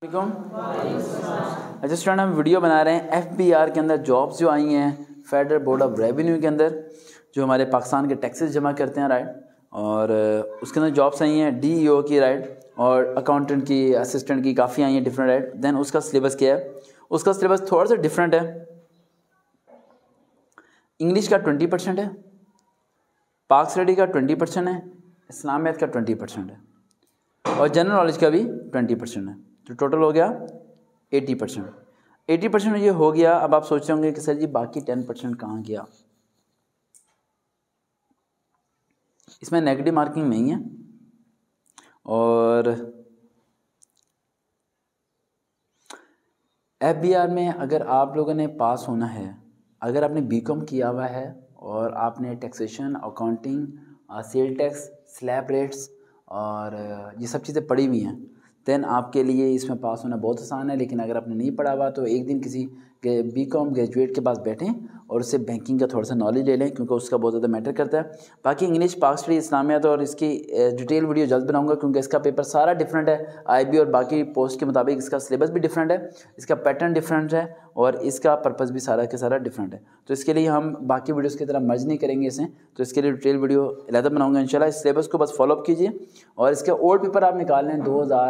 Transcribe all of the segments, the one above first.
अच्छा स्टूडेंट, हम वीडियो बना रहे हैं FBR के अंदर जॉब्स जो आई हैं फेडरल बोर्ड ऑफ रेवेन्यू के अंदर, जो हमारे पाकिस्तान के टैक्सेस जमा करते हैं, राइट। और उसके अंदर जॉब्स आई हैं DEO की, राइट, और अकाउंटेंट की, असिस्टेंट की, काफ़ी आई हैं डिफरेंट, राइट। देन उसका सिलेबस क्या है? उसका सिलेबस थोड़ा सा डिफरेंट है। इंग्लिश का 20% है, पाक स्टडी का 20% है, इस्लामियत का 20% है, और जनरल नॉलेज का भी 20% है। तो टोटल हो गया 80%। 80% ये हो गया। अब आप सोच रहे होंगे कि सर जी बाकी 10% कहाँ गया? इसमें नेगेटिव मार्किंग नहीं है। और FBR में अगर आप लोगों ने पास होना है, अगर आपने BCom किया हुआ है और आपने taxation, accounting, sale tax, slab rates और ये सब चीज़ें पढ़ी हुई हैं, देन आपके लिए इसमें पास होना बहुत आसान है। लेकिन अगर आपने नहीं पढ़ा हुआ तो एक दिन किसी BCom ग्रेजुएट के पास बैठें और उससे बैंकिंग का थोड़ा सा नॉलेज ले लें, क्योंकि उसका बहुत ज़्यादा मैटर करता है। बाकी इंग्लिश, पाक स्टडी, इस्लामियत और इसकी डिटेल वीडियो जल्द बनाऊंगा, क्योंकि इसका पेपर सारा डिफरेंट है। IB और बाकी पोस्ट के मुताबिक इसका सिलेबस भी डिफरेंट है, इसका पैटर्न डिफरेंट है और इसका पर्पस भी सारा के सारा डिफरेंट है। तो इसके लिए हम बाकी वीडियोज़ की तरह मर्ज नहीं करेंगे इसे, तो इसके लिए डिटेल वीडियो अलग बनाऊंगा इंशाल्लाह। इस सिलेबस को बस फॉलोअप कीजिए और इसके ओल्ड पेपर आप निकाल लें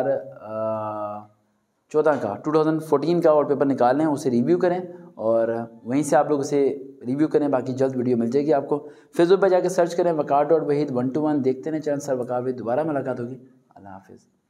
2014 का, 2014 का ओल्ड पेपर निकाल लें, उसे रिव्यू करें और वहीं से आप लोग उसे रिव्यू करें। बाकी जल्द वीडियो मिल जाएगी आपको। फेसबुक पर जाकर सर्च करें वकार.वहीद 121, देखते रहें चैनल सर वकार वहीद। दोबारा मुलाकात होगी। अल्लाह हाफिज़।